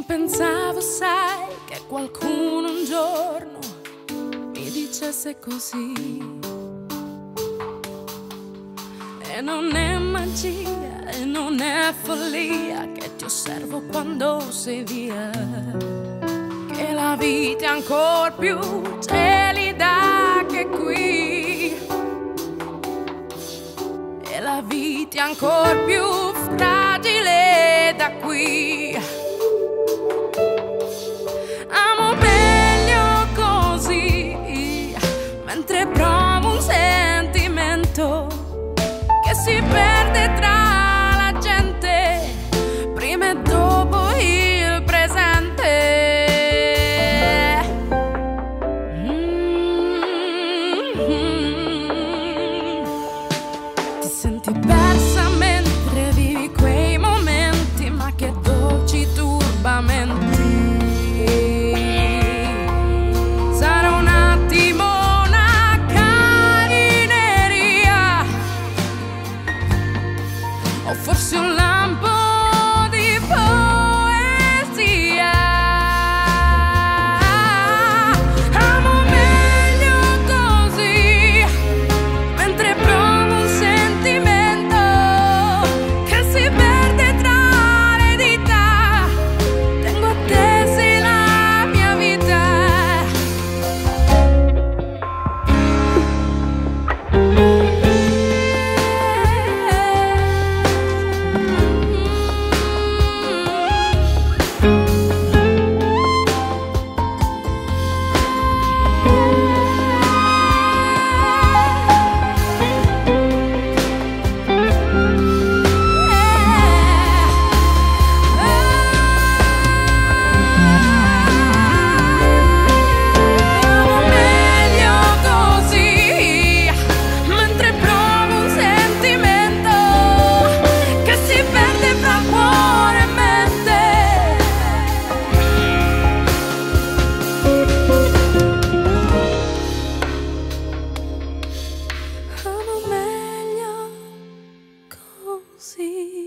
pensavo, sai, che qualcuno un giorno mi dicesse così. E non è magia e non è follia che ti osservo quando sei via, che la vita è ancor più gelida che qui, e la vita è ancor più fragile da qui. Amo meglio così, mentre provo un sentimento che si perde tra la gente, prima e dopo il presente. Ti senti persa mentre vivi quei momenti, ma che dolci turbamenti. Sarà un attimo una carineria, o forse un lampo di poesia. Amo meglio così, mentre provo un sentimento che si perde tra le dita. Tengo a te, sei la mia vita. Amo meglio così.